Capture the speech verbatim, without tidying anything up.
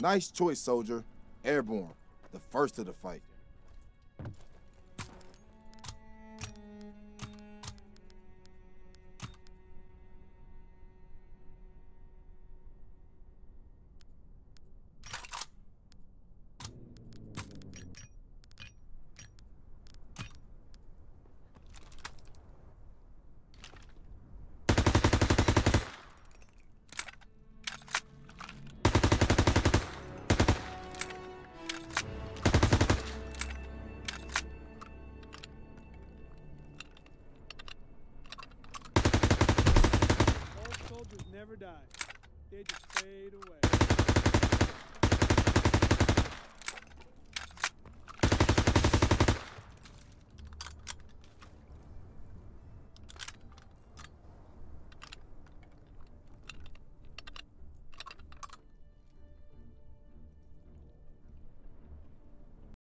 Nice choice, soldier. Airborne. The first of the fight. Soldiers never died. They just fade away.